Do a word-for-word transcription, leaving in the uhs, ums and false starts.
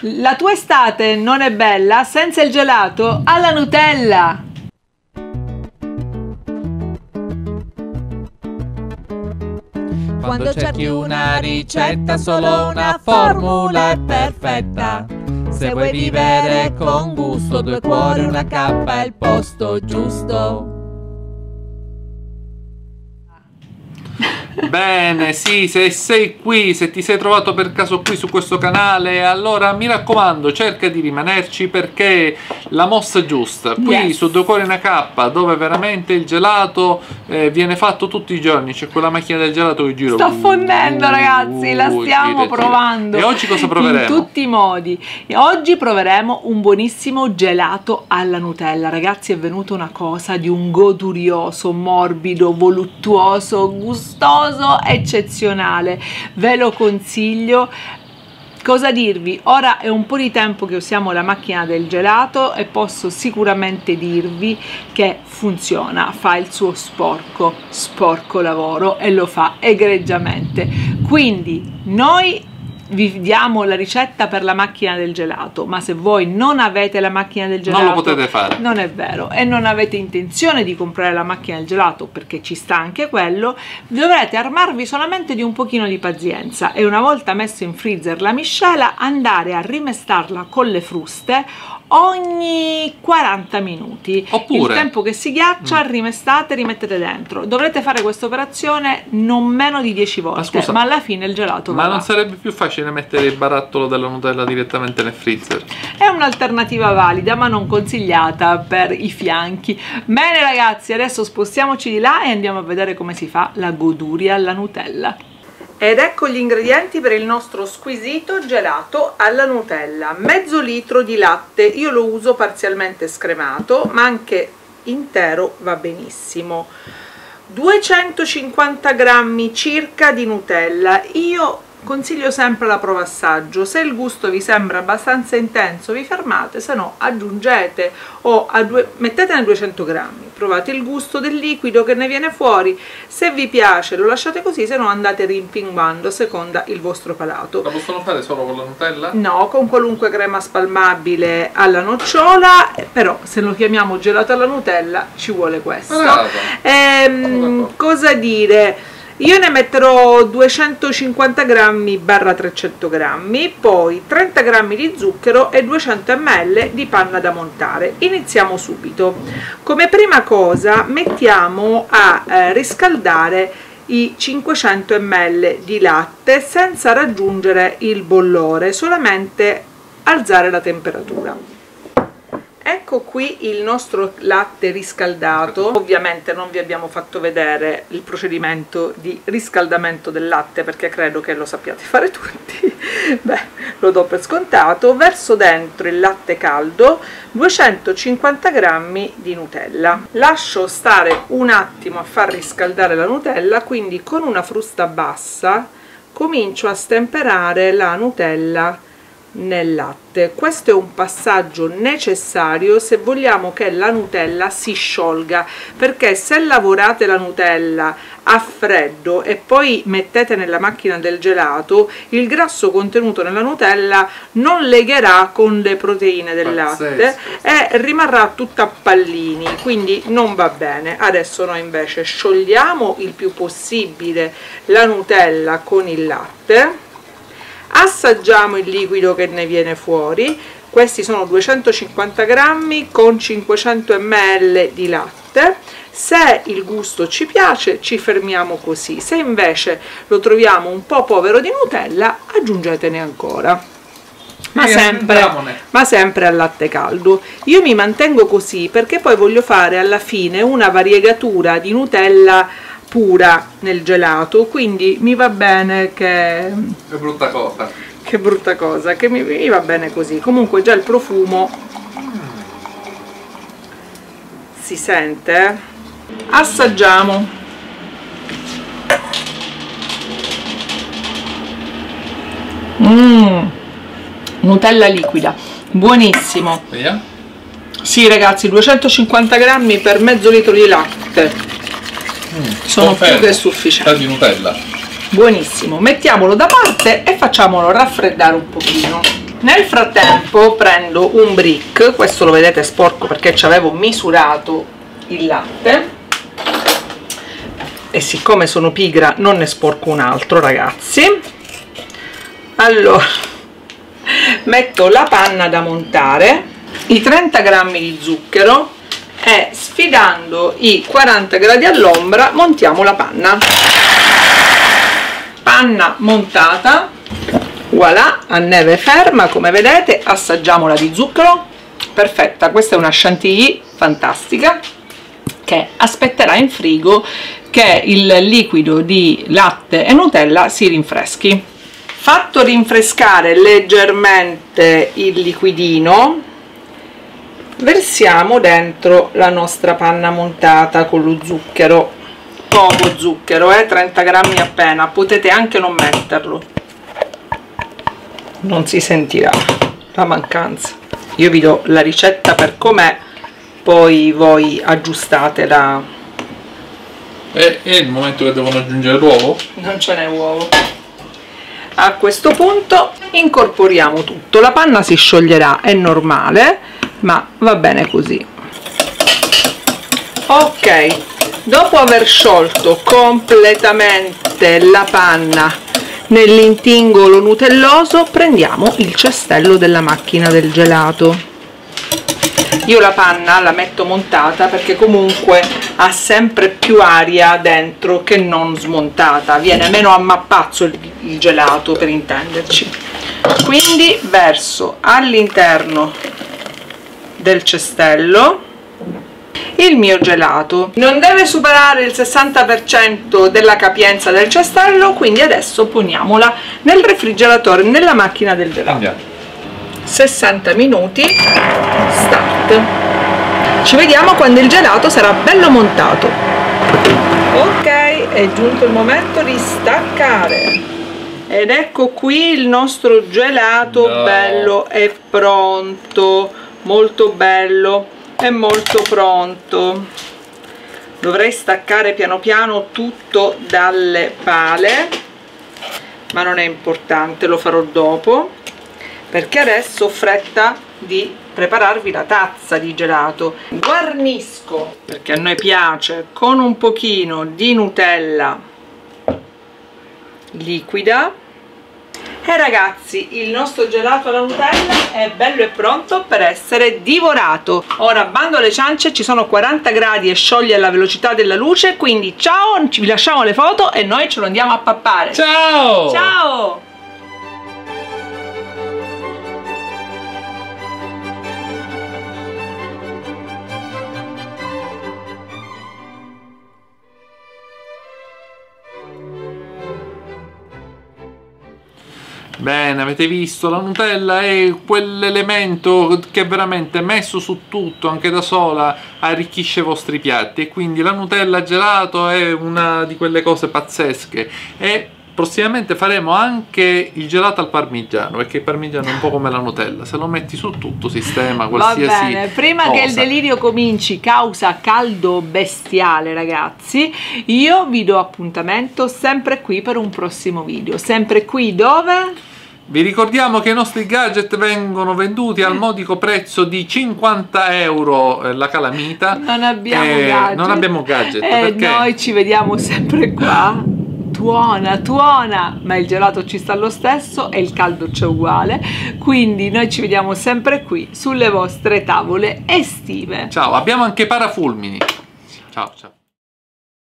La tua estate non è bella senza il gelato alla Nutella. Quando cerchi una ricetta, solo una formula è perfetta. Se vuoi vivere con gusto, due cuori, una cappa è il posto giusto. Bene, sì, se sei qui, se ti sei trovato per caso qui su questo canale, allora mi raccomando, cerca di rimanerci perché la mossa giusta, qui yes. su Due Cuori Una Cappa, dove veramente il gelato eh, viene fatto tutti i giorni, c'è quella macchina del gelato che gira. Sta fondendo, uh, ragazzi, la stiamo gira, provando. Gira. E oggi cosa proveremo? In tutti i modi. E oggi proveremo un buonissimo gelato alla Nutella. Ragazzi, è venuta una cosa di un godurioso, morbido, voluttuoso, gustoso, eccezionale, ve lo consiglio. Cosa dirvi? Ora è un po' di tempo che usiamo la macchina del gelato e posso sicuramente dirvi che funziona, fa il suo sporco sporco lavoro e lo fa egregiamente. Quindi noi vi diamo la ricetta per la macchina del gelato, ma se voi non avete la macchina del gelato non lo potete fare, non è vero, e non avete intenzione di comprare la macchina del gelato, perché ci sta anche quello, dovrete armarvi solamente di un pochino di pazienza e una volta messo in freezer la miscela andare a rimestarla con le fruste ogni quaranta minuti. Oppure il tempo che si ghiaccia, mm. rimestate, rimettete dentro. Dovrete fare questa operazione non meno di dieci volte, ma, scusa, ma alla fine il gelato ma va. non sarebbe più facile mettere il barattolo della Nutella direttamente nel freezer? È un'alternativa valida, ma non consigliata per i fianchi. Bene ragazzi, adesso spostiamoci di là e andiamo a vedere come si fa la goduria alla Nutella. Ed ecco gli ingredienti per il nostro squisito gelato alla Nutella. Mezzo litro di latte, io lo uso parzialmente scremato, ma anche intero va benissimo. duecentocinquanta grammi circa di Nutella, io consiglio sempre la prova assaggio. Se il gusto vi sembra abbastanza intenso vi fermate, se no aggiungete o a due, mettetene duecento grammi, provate il gusto del liquido che ne viene fuori, se vi piace lo lasciate così, se no andate rimpinguando a seconda il vostro palato. La possono fare solo con la Nutella? No, con qualunque crema spalmabile alla nocciola, però se lo chiamiamo gelato alla Nutella ci vuole questo. Ehm, cosa dire? Io ne metterò duecentocinquanta grammi barra trecento grammi, poi trenta grammi di zucchero e duecento millilitri di panna da montare. Iniziamo subito. Come prima cosa mettiamo a eh, riscaldare i cinquecento millilitri di latte senza raggiungere il bollore, solamente alzare la temperatura. Ecco qui il nostro latte riscaldato. Ovviamente non vi abbiamo fatto vedere il procedimento di riscaldamento del latte perché credo che lo sappiate fare tutti. Beh, lo do per scontato. Verso dentro il latte caldo, duecentocinquanta grammi di Nutella. Lascio stare un attimo a far riscaldare la Nutella, quindi con una frusta bassa comincio a stemperare la Nutella nel latte. Questo è un passaggio necessario se vogliamo che la Nutella si sciolga, perché se lavorate la Nutella a freddo e poi mettete nella macchina del gelato, il grasso contenuto nella Nutella non legherà con le proteine del latte e rimarrà tutta a pallini, quindi non va bene. Adesso noi invece sciogliamo il più possibile la Nutella con il latte, assaggiamo il liquido che ne viene fuori. Questi sono duecentocinquanta grammi con cinquecento millilitri di latte. Se il gusto ci piace ci fermiamo così, se invece lo troviamo un po' povero di Nutella aggiungetene ancora, ma sempre, ma sempre al latte caldo. Io mi mantengo così perché poi voglio fare alla fine una variegatura di Nutella pura nel gelato, quindi mi va bene che... Che brutta cosa. Che brutta cosa, che mi, mi va bene così. Comunque già il profumo si sente. Assaggiamo. Mmm, Nutella liquida, buonissimo. Via? Sì ragazzi, duecentocinquanta grammi per mezzo litro di latte. Mm, sono confermo, più che sufficienti. di Nutella. Buonissimo, mettiamolo da parte e facciamolo raffreddare un pochino. Nel frattempo prendo un brick, questo lo vedete sporco perché ci avevo misurato il latte e siccome sono pigra non ne sporco un altro, ragazzi. Allora metto la panna da montare, i trenta grammi di zucchero e sfidando i quaranta gradi all'ombra montiamo la panna. Panna montata, voilà, a neve ferma, come vedete. Assaggiamola di zucchero, perfetta. Questa è una chantilly fantastica che aspetterà in frigo che il liquido di latte e Nutella si rinfreschi. Fatto rinfrescare leggermente il liquidino, versiamo dentro la nostra panna montata con lo zucchero, poco zucchero, eh, trenta grammi appena, potete anche non metterlo, non si sentirà la mancanza. Io vi do la ricetta per com'è, poi voi aggiustate la... E è il momento che devono aggiungere l'uovo? Non ce n'è uovo. A questo punto incorporiamo tutto, la panna si scioglierà, è normale, ma va bene così. Ok, dopo aver sciolto completamente la panna nell'intingolo nutelloso, prendiamo il cestello della macchina del gelato. Io la panna la metto montata perché comunque ha sempre più aria dentro che non smontata, viene meno a mappazzo il, il gelato, per intenderci. Quindi verso all'interno del cestello il mio gelato, non deve superare il sessanta per cento della capienza del cestello, quindi adesso poniamola nel refrigeratore, nella macchina del gelato. Andiamo. sessanta minuti, start. Ci vediamo quando il gelato sarà bello montato. Ok, è giunto il momento di staccare ed ecco qui il nostro gelato. No. Bello e pronto, molto bello e molto pronto. Dovrei staccare piano piano tutto dalle pale, ma non è importante, lo farò dopo, perché adesso ho fretta di prepararvi la tazza di gelato. Guarnisco, perché a noi piace, con un pochino di Nutella liquida. E ragazzi, il nostro gelato alla Nutella è bello e pronto per essere divorato. Ora bando alle ciance, ci sono quaranta gradi e scioglie alla velocità della luce, quindi ciao, vi lasciamo le foto e noi ce lo andiamo a pappare. Ciao! Ciao! Bene, avete visto, la Nutella è quell'elemento che veramente messo su tutto, anche da sola, arricchisce i vostri piatti, e quindi la Nutella gelato è una di quelle cose pazzesche. E prossimamente faremo anche il gelato al parmigiano, perché il parmigiano è un po' come la Nutella, se lo metti su tutto sistema qualsiasi. Va bene, prima cosa. Che il delirio cominci causa caldo bestiale, ragazzi, io vi do appuntamento sempre qui per un prossimo video, sempre qui dove... Vi ricordiamo che i nostri gadget vengono venduti al modico prezzo di cinquanta euro la calamita. Non abbiamo eh, gadget. Non abbiamo gadget. E perché? Noi ci vediamo sempre qua. Tuona, tuona, ma il gelato ci sta lo stesso e il caldo c'è uguale. Quindi noi ci vediamo sempre qui sulle vostre tavole estive. Ciao, abbiamo anche parafulmini. Ciao, ciao.